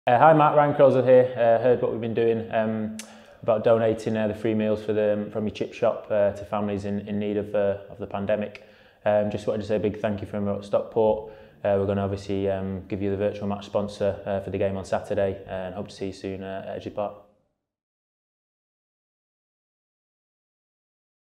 Hi Matt, Ryan Croasdale here. Heard what we've been doing about donating the free meals from your chip shop to families in need of the pandemic. Just wanted to say a big thank you from Stockport. We're going to obviously give you the virtual match sponsor for the game on Saturday and hope to see you soon at Edgley Park.